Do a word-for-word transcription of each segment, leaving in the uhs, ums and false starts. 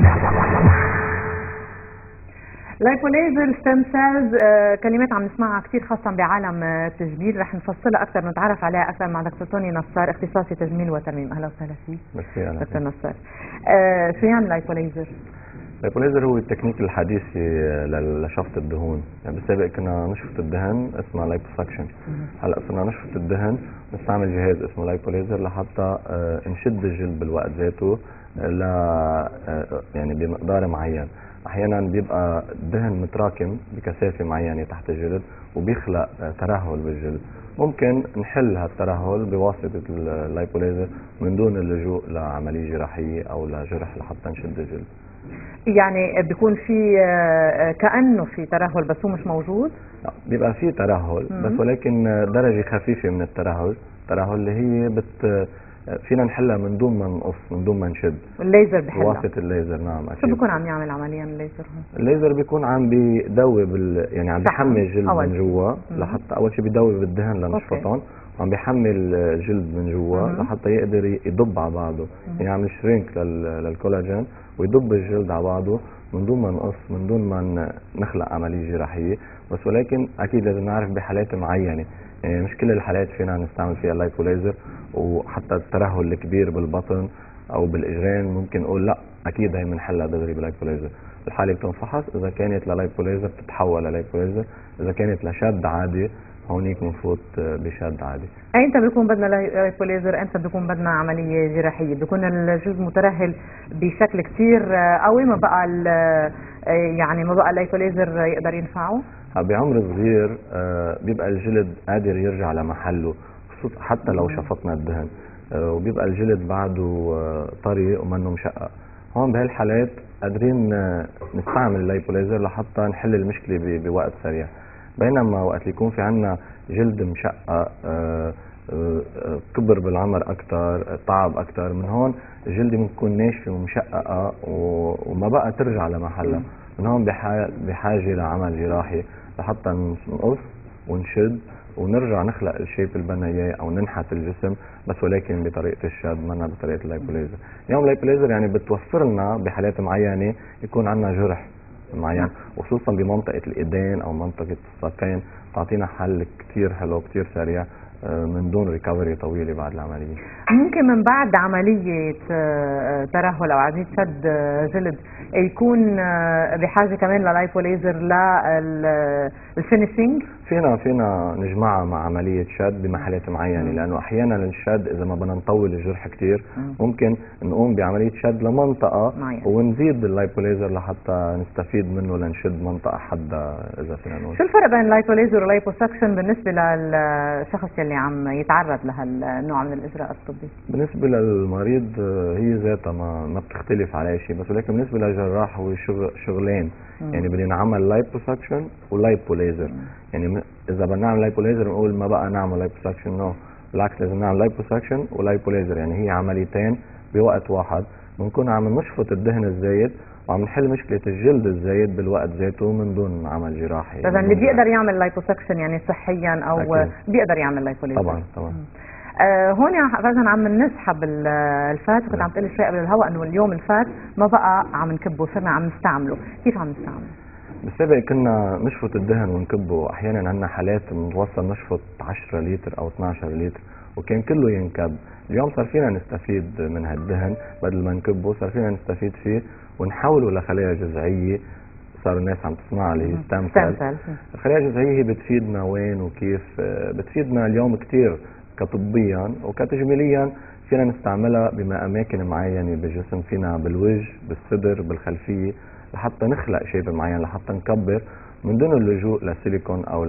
لايبوليزر ستيم سيلز آه كلمات عم نسمعها كثير خاصة بعالم التجميل، رح نفصلها أكثر نتعرف عليها أكثر مع دكتور توني نصار اختصاصي تجميل وترميم. أهلا وسهلا فيك. ميرسي. أهلا دكتور نصار. آه شو يعني لايبوليزر؟ اللايبوليزر هو التكنيك الحديثي لشفط الدهون، يعني بالسابق كنا نشفط الدهن اسمها لايبوسكشن، هلا صرنا نشفط الدهن نستعمل جهاز اسمه لايبوليزر لحتى نشد الجلد بالوقت ذاته ل يعني بمقدار معين. احيانا بيبقى الدهن متراكم بكثافه معينه تحت الجلد وبيخلق ترهل بالجلد، ممكن نحل هالترهل بواسطه اللايبوليزر من دون اللجوء لعمليه جراحيه او لجرح لحتى نشد الجلد. يعني بيكون في كأنه في ترهل بس هو مش موجود؟ لا، بيبقى في ترهل بس ولكن درجة خفيفة من الترهل، الترهل اللي هي بت فينا نحلها من دون ما نقص، من دون ما نشد. الليزر بحلها بواسطة الليزر. نعم اكيد. شو بيكون عم يعمل عمليا الليزر هون؟ الليزر بيكون عم بيدوب ال... يعني عم بيحمي الجلد من جوا لحتى اول شيء بيدوب الدهن لنشفطهم، وعم بيحمل الجلد من جوا لحتى يقدر يضب على بعضه، يعني عم يشرينك لل... للكولاجين ويضب الجلد على بعضه من دون ما نقص، من دون ما نخلق عمليه جراحيه. بس ولكن اكيد لازم نعرف بحالات معينه، يعني مش كل الحالات فينا نستعمل فيها اللايبوليزر، وحتى الترهل الكبير بالبطن او بالاجرين ممكن نقول لا اكيد هي بنحلها دغري باللايبوليزر. الحاله بتنفحص، اذا كانت للايبوليزر بتتحول للايبوليزر، اذا كانت لشد عادي هونيك بنفوت بشد عادي. امتى بيكون بدنا لايبوليزر؟ امتى بيكون بدنا عمليه جراحيه؟ بيكون الجلد مترهل بشكل كثير قوي ما بقى يعني ما بقى اللايبوليزر يقدر ينفعه؟ بعمر صغير بيبقى الجلد قادر يرجع لمحله حتى لو شفطنا الدهن، وبيبقى الجلد بعده طري ومنه مشقق. هون بهالحالات قادرين نستعمل اللايبوليزر لحتى نحل المشكله بوقت سريع. بينما وقت يكون في عندنا جلد مشقق كبر بالعمر اكثر، تعب اكثر، من هون الجلد ممكن تكون ناشفه ومشققه وما بقى ترجع لمحلها، من هون بحاجه لعمل جراحي لحتى نقص ونشد ونرجع نخلق الشيب اللي بدنا اياه او ننحت الجسم، بس ولكن بطريقه الشد منا بطريقه اللايبوليزر. اليوم اللايبوليزر يعني بتوفر لنا بحالات معينه يكون عندنا جرح معين، وخصوصا بمنطقه الايدين او منطقه الساقين، تعطينا حل كثير حلو كثير سريع من دون ريكفري طويله بعد العمليه. ممكن من بعد عمليه ترهل او عمليه شد جلد يكون بحاجه كمان للايبوليزر للفينيشينج؟ فينا فينا نجمعها مع عمليه شد بمحلات معينه، لانه احيانا الشد اذا ما بدنا نطول الجرح كثير ممكن نقوم بعمليه شد لمنطقه معين ونزيد اللايبوليزر لحتى نستفيد منه لنشد منطقه حاده اذا فينا نقول. شو الفرق بين اللايبوليزر واللايبوسكشن بالنسبه للشخص اللي عم يتعرض لهالنوع من الاجراء الطبي؟ بالنسبه للمريض هي ذاتها ما ما بتختلف على شيء، بس ولكن بالنسبه للجراح هو شغل شغلين، مم. يعني بدنا نعمل لايبوسكشن ولايبوليزر. يعني اذا بدنا نعمل لايبوليزر نقول ما بقى نعمل لايبوسكشن، نو بالعكس لازم نعمل لايبوسكشن ولايبوليزر، يعني هي عمليتين بوقت واحد، بنكون عم نشفط الدهن الزايد وعم نحل مشكله الجلد الزايد بالوقت ذاته من دون عمل جراحي. اذا اللي بيقدر يعمل لايبوسكشن يعني صحيا او أكيد. بيقدر يعمل لايبوليزر طبعا طبعا. آه هون فعلا عم نسحب الفات، كنت عم تقول لي شوي قبل الهواء انه اليوم الفات ما بقى عم نكبه، صرنا عم نستعمله، كيف عم نستعمله؟ بالسابق كنا نشفط الدهن ونكبه، احيانا عندنا حالات بنوصل نشفط عشرة لتر او اثنعش لتر وكان كله ينكب. اليوم صار فينا نستفيد من هالدهن بدل ما نكبه، صار فينا نستفيد فيه ونحوله لخلايا جذعيه، صار الناس عم تصنعها اللي هي ستام سيل. الخلايا الجذعيه هي بتفيدنا وين وكيف؟ بتفيدنا اليوم كثير كطبيا وكتجميليا، فينا نستعملها بأماكن معينه بالجسم، فينا بالوجه، بالصدر، بالخلفيه، لحتى نخلق شيب معين، لحتى نكبر من دون اللجوء لسيليكون او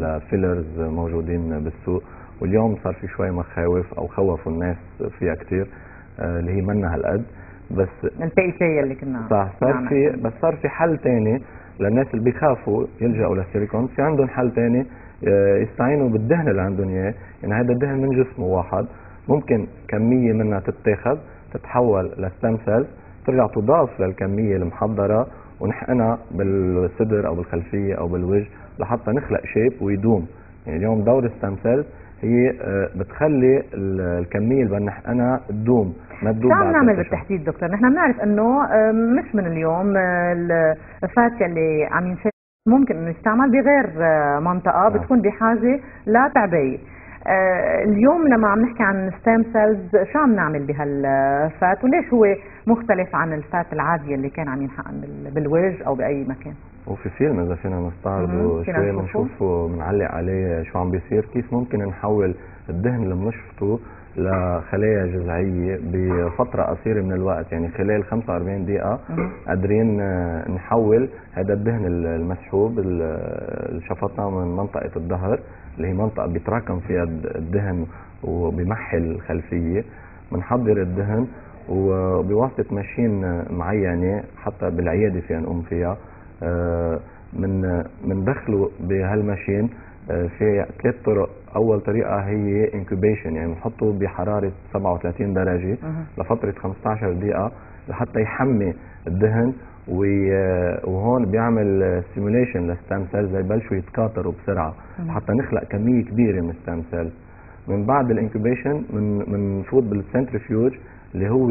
لفيلرز موجودين بالسوق. واليوم صار في شوي مخاوف او خوفوا الناس فيها كثير اللي هي منا هالقد، بس البيتيه اللي كنا صح صار في، بس صار في حل ثاني للناس اللي بيخافوا يلجأوا للسيليكون، في عندهم حل ثاني يستعينوا بالدهن اللي عندهم اياه، يعني هذا الدهن من جسم واحد ممكن كميه منها تتاخذ تتحول لستام سيلز ترجع تضاف للكميه المحضره ونحقنها بالصدر او بالخلفيه او بالوجه لحتى نخلق شيب ويدوم. يعني اليوم دور الستام سيلز هي آه، بتخلي ال- الكميه اللي بدنا نحقنها تدوم، ما تدوب شو عم بعد نعمل ست أشهر. بالتحديد دكتور؟ نحن بنعرف انه آه، مش من اليوم آه، الفات اللي عم ينشف ممكن انه يستعمل بغير آه، منطقه نعم. بتكون بحاجه لتعبئه. آه، اليوم لما عم نحكي عن ستيم سيلز شو عم نعمل بهالفات وليش هو مختلف عن الفات العاديه اللي كان عم ينحقن بال- بالوجه او باي مكان؟ وفي فيلم اذا فينا نستعرضه مم، فينا شوي نشوفه. بنشوفه بنعلق عليه شو عم بيصير، كيف ممكن نحول الدهن اللي بنشفطه لخلايا جذعيه بفتره قصيره من الوقت، يعني خلال خمسة وأربعين دقيقه مم. قادرين آه، نحول هذا الدهن المسحوب ال- اللي شفطناه من منطقه الظهر اللي هي منطقه بيتراكم فيها الدهن وبمحل الخلفيه، بنحضر الدهن وبواسطه ماشين معينه حتى بالعياده فينا نقوم فيها، آه، من بندخله بهالماشين. آه، في ثلاث طرق. اول طريقه هي انكوبيشن، يعني بنحطه بحراره سبعة وثلاثين درجه مهم. لفتره خمسة عشر دقيقه لحتى يحمي الدهن، وي- وهون بيعمل ستيموليشن للستام سيلز ليبلشوا يتكاثروا بسرعه مهم. حتى نخلق كميه كبيره من الستام سيلز. من بعد الانكوبيشن من بنفوت بالسنترفيوج اللي هو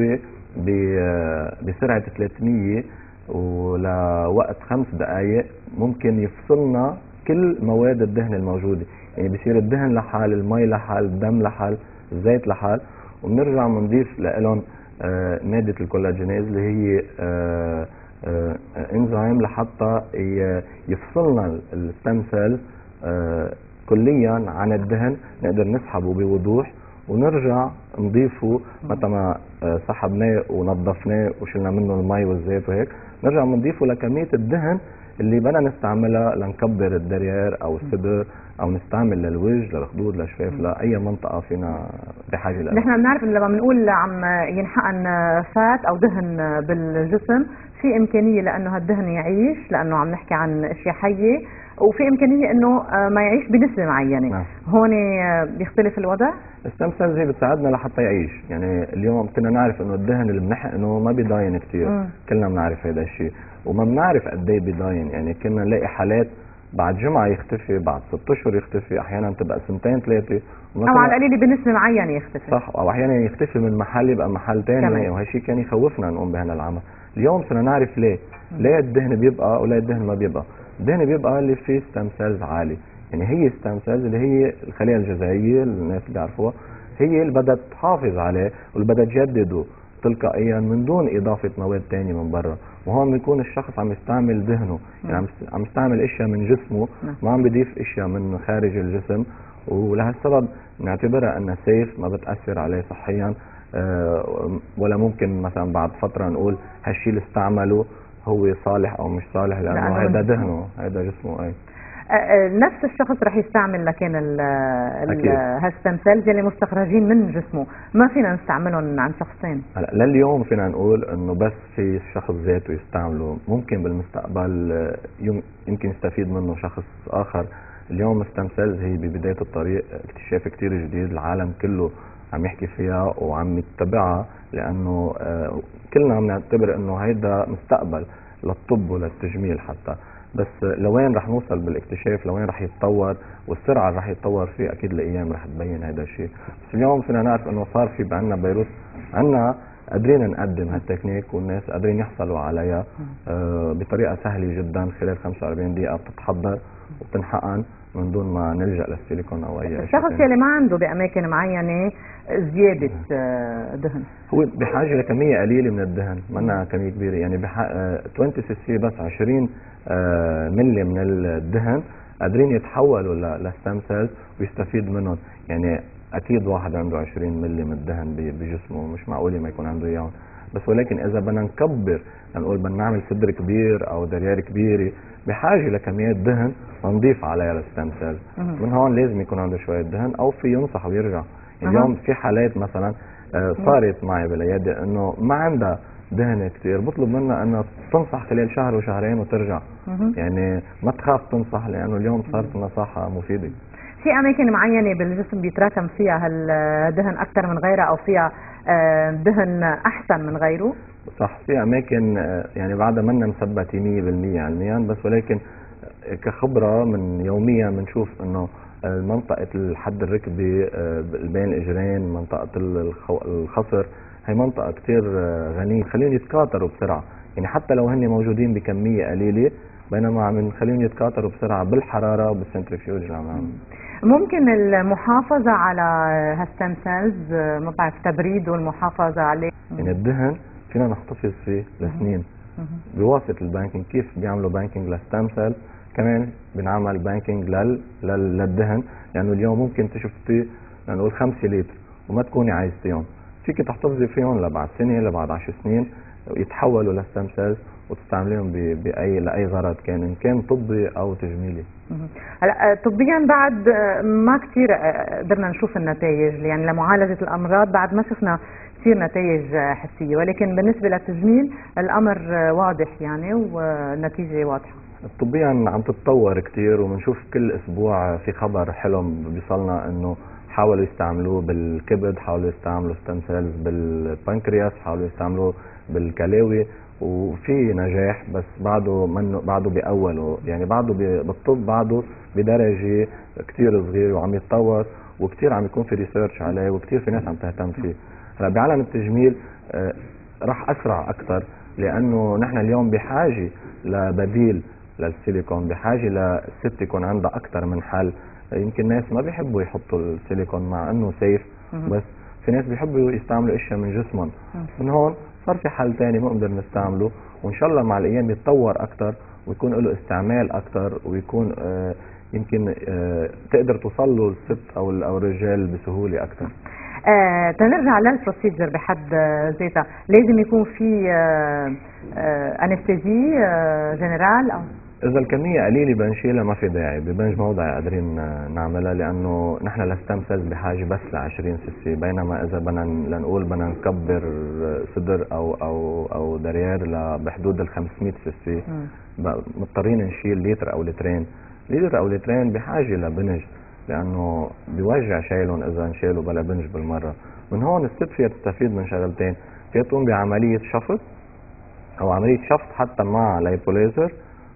ب- بسرعه ثلاثمية ولوقت خمس دقائق ممكن يفصلنا كل مواد الدهن الموجوده، يعني بصير الدهن لحال، المي لحال، الدم لحال، الزيت لحال، وبنرجع بنضيف لهم آه، ماده الكولاجينيز اللي هي آه، آه، انزيم لحتى ي- يفصلنا الستم سيل كليا عن الدهن، نقدر نسحبه بوضوح ونرجع نضيفه متى ما آه، سحبناه ونظفناه وشلنا منه المي والزيت وهيك، نرجع بنضيفه لكميه الدهن اللي بدنا نستعملها لنكبر الدريار او الصدر او نستعمل للوجه للخدود للشفاف لاي منطقه فينا بحاجه لها. نحن بنعرف انه لما بنقول عم ينحقن فات او دهن بالجسم في امكانيه لانه هالدهن يعيش، لانه عم نحكي عن اشياء حيه، وفي امكانيه انه ما يعيش بنسبه معينه. نعم. هون بيختلف الوضع. الستم سيلز هي بتساعدنا لحتى يعيش، يعني اليوم كنا نعرف انه الدهن اللي بنحقنه ما بيضاين كثير، مم. كلنا بنعرف هذا الشيء، وما بنعرف قد ايه بيضاين، يعني كنا نلاقي حالات بعد جمعه يختفي، بعد ست اشهر يختفي، احيانا تبقى سنتين ثلاثه، او على القليل بنسبه معينه يختفي. صح، او احيانا يختفي من محل يبقى محل كمان. ثاني، وهالشيء كان يخوفنا نقوم بهذا العمل. اليوم صرنا نعرف ليه ليه الدهن بيبقى ولا الدهن ما بيبقى. الدهن بيبقى اللي فيه ستام سيلز عالي، يعني هي ستام سيلز اللي هي الخلايا الجذعيه الناس اللي بيعرفوها، هي اللي بدها تحافظ عليه واللي بدها تجدده تلقائيا من دون اضافه مواد ثانيه من برا. وهون بيكون الشخص عم يستعمل دهنه، يعني عم يست- عم يستعمل اشياء من جسمه، نعم. ما عم بيضيف اشياء من خارج الجسم، ولهالسبب نعتبرها انها سيف، ما بتاثر عليه صحيا، آه، ولا ممكن مثلا بعد فتره نقول هالشيء اللي استعمله هو صالح او مش صالح لانه لأنه هذا من دهنه، هذا جسمه. اي آه، آه، نفس الشخص رح يستعمل لكن ال أكيد. هالستم سيلز اللي مستخرجين من جسمه ما فينا نستعملهم عن شخصين. هلا لليوم فينا نقول انه بس في شخص ذاته يستعمله، ممكن بالمستقبل آه، يم- يمكن يستفيد منه شخص اخر. اليوم الستم سيلز هي ببدايه الطريق، اكتشاف كتير جديد، العالم كله عم يحكي فيها وعم يتبعها، لانه آه، كلنا عم نعتبر انه هيدا مستقبل للطب وللتجميل حتى، بس آه، لوين رح نوصل بالاكتشاف، لوين رح يتطور والسرعه اللي رح يتطور فيه، اكيد الايام رح تبين هذا الشيء. بس اليوم فينا نعرف انه صار في بعنا بيروت عنا قادرين نقدم هالتكنيك والناس قادرين يحصلوا عليها آه، بطريقه سهله جدا، خلال خمسة وأربعين دقيقه بتتحضر وبتنحقن من دون ما نلجا للسيليكون او اي شيء الشخص ثاني. اللي ما عنده باماكن معينه زياده آه، دهن هو بحاجه لكميه قليله من الدهن، منا كميه كبيره، يعني بح... آه، عشرين سي سي بس عشرين آه، ملي من الدهن قادرين يتحولوا ل- للستم سيلز ويستفيد منهم. يعني اكيد واحد عنده عشرين ملي من الدهن ب- بجسمه مش معقول ما يكون عنده اياهم، بس ولكن اذا بدنا نكبر، نقول بدنا نعمل صدر كبير او دريار كبيره، بحاجه لكميات دهن ونضيف عليها الستم سيلز. مهم. من هون لازم يكون عنده شويه دهن، او في ينصح ويرجع. أها. اليوم في حالات مثلا آه، صارت معي بالعياده انه ما عندها دهن كثير، بطلب منها انها تنصح خلال شهر وشهرين وترجع، مهم. يعني ما تخاف تنصح لانه اليوم صارت النصاحه مفيده. في اماكن معينه بالجسم بيتراكم فيها هالدهن اكثر من غيرها او فيها آه، دهن احسن من غيره؟ صح، في اماكن آه، يعني بعدها منا مثبته مية بالمية علميا، بس ولكن آه، كخبره من يوميا بنشوف انه منطقة الحد الركبي بين الاجرين، منطقة الخصر، هي منطقة كتير غنية، خليهم يتكاثروا بسرعة. يعني حتى لو هن موجودين بكمية قليلة، بينما عم نخليهم يتكاثروا بسرعة بالحرارة وبالسنترفيوج اللي عم نعمل. ممكن المحافظة على هالستم سيلز، ما بعرف تبريد والمحافظة عليه. يعني الدهن فينا نحتفظ فيه لسنين بواسطة البانكينج. كيف بيعملوا بانكينج للستم سيلز، كمان بنعمل بانكينج لل... لل... للدهن، لأنه اليوم ممكن تشفتي لنقول خمسة لتر وما تكوني عايزتيهم، فيك تحتفظي فيهم لبعد سنة لبعد عشر سنين يتحولوا للستم سيلز وتستعمليهم بأي لأي غرض كان، إن كان طبي أو تجميلي. هلا طبيا بعد ما كثير قدرنا نشوف النتائج، يعني لمعالجة الأمراض بعد ما شفنا كثير نتائج حسية، ولكن بالنسبة للتجميل الأمر واضح يعني والنتيجة واضحة. طبيا عم تتطور كثير، وبنشوف كل أسبوع في خبر حلو بيصلنا إنه حاولوا يستعملوه بالكبد، حاولوا يستعملوا ستم سيلز بالبنكرياس، حاولوا يستعملوه بالكلاوي، وفي نجاح، بس بعده منه بعده باوله، يعني بعده بالطب بعده بدرجه كثير صغيره وعم يتطور، وكثير عم يكون في ريسيرش عليه، وكثير في ناس عم تهتم فيه. هلا بعالم التجميل آه راح اسرع اكثر، لانه نحن اليوم بحاجه لبديل للسيليكون، بحاجه لست يكون عندها اكثر من حل. يمكن ناس ما بيحبوا يحطوا السيليكون مع انه سيف، بس في ناس بيحبوا يستعملوا اشياء من جسمهم. من هون صار في حل ثاني بنقدر نستعمله، وان شاء الله مع الايام يتطور اكثر ويكون له استعمال اكثر، ويكون آه يمكن آه تقدر توصل له الست او او الرجال بسهوله اكثر. آه تنرجع للبروسيجر بحد ذاتها، لازم يكون في آه آه انستيزي آه جنرال، او اذا الكميه قليله بنشيلها ما في داعي، ببنج موضعي قادرين نعملها، لانه نحن للستم سيلز بحاجه بس ل عشرين سيسي، بينما اذا بدنا لنقول بدنا نكبر صدر او او او دريار بحدود ال خمسمية سيسي، مضطرين نشيل لتر او لترين، لتر او لترين بحاجه لبنج، لانه بيوجع شايلهم اذا انشالوا بلا بنج بالمره. من هون الست فيها تستفيد من شغلتين، فيها تقوم بعمليه شفط او عمليه شفط حتى مع لايبوليزر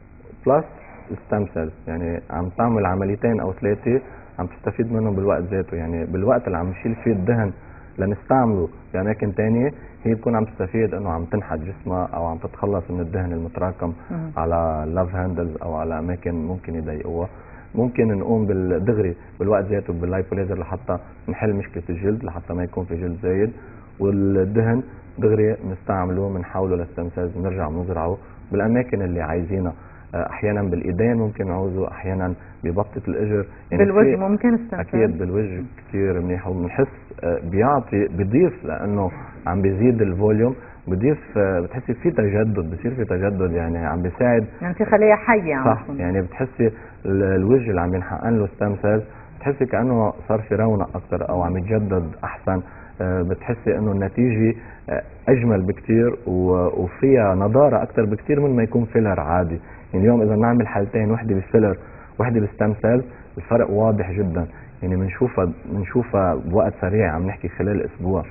بلس ستم سيلز، يعني عم تعمل عمليتين او ثلاثه عم تستفيد منهم بالوقت ذاته. يعني بالوقت اللي عم نشيل فيه الدهن لنستعمله باماكن ثانيه، هي بتكون عم تستفيد انه عم تنحت جسمها او عم تتخلص من الدهن المتراكم على لاف هاندلز او على اماكن ممكن يضايقوها. ممكن نقوم بالدغري بالوقت ذاته باللايبوليزر لحتى نحل مشكله الجلد، لحتى ما يكون في جلد زايد، والدهن دغري نستعمله بنحوله للستم سيلز، بنرجع بنزرعه بالاماكن اللي عايزينها، احيانا بالايدين ممكن نعوزه، احيانا ببطه الاجر، يعني بالوجه ممكن استنسل. اكيد بالوجه كثير منيح، وبنحس بيعطي بيضيف، لانه عم بيزيد الفوليوم، بضيف بتحسي في تجدد، بصير في تجدد، يعني عم بيساعد، يعني في خلايا حيه عم صح، يعني بتحسي الوجه اللي عم ينحقن له ستم سيلز بتحسي كانه صار في رونق اكثر او عم يتجدد احسن، بتحسي انه النتيجه اجمل بكثير وفيها نضاره اكثر بكثير من ما يكون فيلر عادي. يعني اليوم اذا بنعمل حالتين، وحده بالفيلر وحده بالستم سيلز، الفرق واضح جدا، يعني بنشوفها بنشوفها بوقت سريع، عم نحكي خلال اسبوع.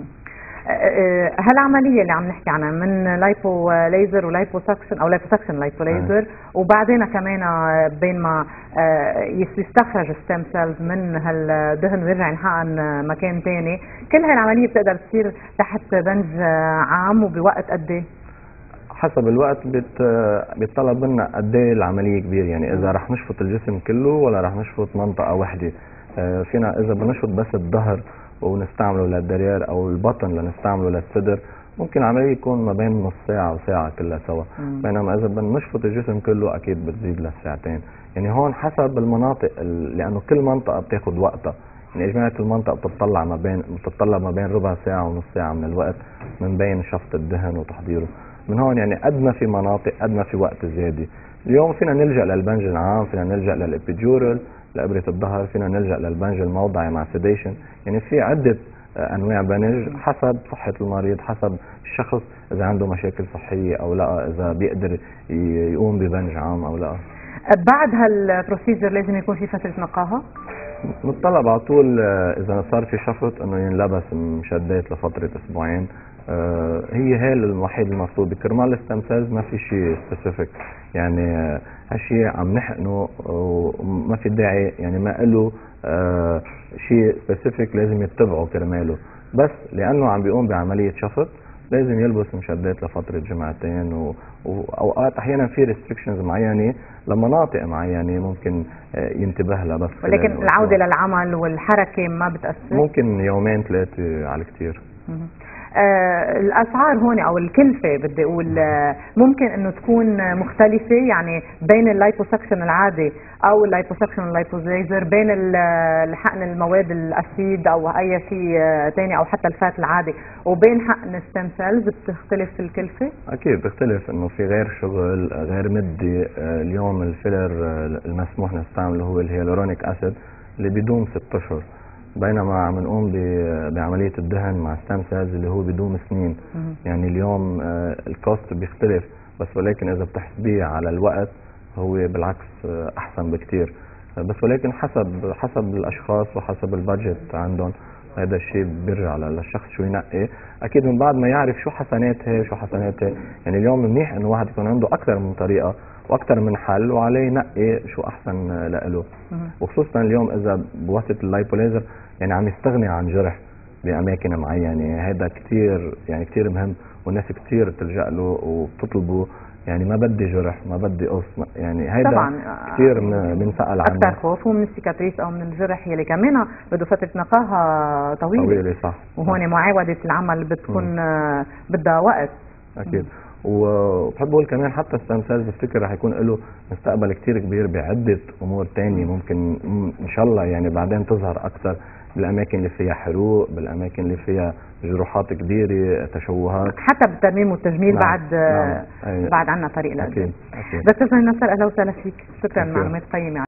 هالعمليه اللي عم نحكي عنها من لايبو ليزر ولايبو سكشن او لايبو سكشن لايبو ليزر، وبعدين كمان بين ما يستخرج ستم سيلز من هالدهن ويرجع ينحقن مكان ثاني، كل هالعمليه بتقدر تصير تحت بنج عام وبوقت قد ايه؟ حسب الوقت بت بيطلب منا قد ايه العمليه كبير، يعني اذا رح نشفط الجسم كله ولا رح نشفط منطقه واحده. فينا اذا بنشفط بس الظهر ونستعمله للدريار او البطن لنستعمله للصدر، ممكن العمليه يكون ما بين نص ساعه وساعه كلها سوا، بينما اذا بدنا نشفط الجسم كله اكيد بتزيد لساعتين. يعني هون حسب المناطق، لانه كل منطقه بتاخذ وقتها، يعني اجمالي كل منطقه بتطلع ما بين بتتطلب ما بين ربع ساعه ونص ساعه من الوقت من بين شفط الدهن وتحضيره. من هون يعني قد ما في مناطق قد ما في وقت زياده. اليوم فينا نلجا للبنج العام، فينا نلجا للابيجورال لابره الظهر، فينا نلجا للبنج الموضعي مع سيديشن، يعني في عده انواع بنج حسب صحه المريض، حسب الشخص اذا عنده مشاكل صحيه او لا، اذا بيقدر يقوم ببنج عام او لا. بعد هالبروسيجر لازم يكون في فتره نقاهه؟ متطلب على طول آه، اذا صار في شفط انه ينلبس مشدات لفتره اسبوعين. آه، هي هي الوحيد المفروض بكرمال الستم سيلز، ما في شيء سبيسيفيك يعني. آه، هالشيء عم نحقنه وما في داعي يعني، ما له آه، شيء سبيسيفيك لازم يتبعه كرماله، بس لانه عم بيقوم بعمليه شفط لازم يلبس مشدات لفتره جمعتين. و... واوقات احيانا في ريستريكشنز معينه لمناطق معينه ممكن آه، ينتبه لها، بس ولكن العوده للعمل والحركه ما بتاثر؟ ممكن يومين ثلاثه على كثير. آه الاسعار هون او الكلفه بدي اقول آه ممكن انه تكون مختلفه يعني بين اللايبوسكشن العادي او اللايبوسكشن اللايبوزيزر، بين حقن المواد الاسيد او اي شيء آه ثاني او حتى الفات العادي، وبين حقن الستم سيلز بتختلف في الكلفه؟ اكيد بتختلف، انه في غير شغل غير مدي. آه اليوم الفيلر آه المسموح نستعمله هو الهيالورونيك اسيد اللي بيدوم ست اشهر، بينما عم نقوم بعمليه الدهن مع ستام سيلز اللي هو بيدوم سنين. يعني اليوم آه الكوست بيختلف، بس ولكن اذا بتحسبيه على الوقت هو بالعكس آه احسن بكثير. آه بس ولكن حسب حسب الاشخاص وحسب البادجت عندهم، هذا الشيء بيرجع للشخص شو ينقي. اكيد من بعد ما يعرف شو حسناتها شو حسناتها. يعني اليوم منيح انه واحد يكون عنده اكثر من طريقه واكثر من حل وعليه ينقي شو احسن له. وخصوصا اليوم اذا بواسطه اللايبوليزر يعني عم يستغني عن جرح باماكن معينه، هذا كثير يعني كثير مهم، والناس كثير تلجا له وبتطلبه. يعني ما بدي جرح، ما بدي قص، يعني هيدا كثير بنسال عنه. اكثر خوف هو من السيكاتريس او من الجرح يلي كمان بده فتره نقاهه طويله. طويله صح. وهون معاوده العمل بتكون آه بدها وقت. اكيد. وبحب اقول كمان حتى الستم سيلز بفتكر رح يكون له مستقبل كثير كبير بعده امور ثانيه، ممكن ان شاء الله يعني بعدين تظهر اكثر بالاماكن اللي فيها حروق، بالاماكن اللي فيها جروحات كبيره، تشوهات، حتى بالترميم والتجميل. نعم. بعد نعم. بعد عنا طريق لقدام. اكيد اكيد. دكتور نصر اهلا وسهلا فيك، شكرا، معلومات قيمه.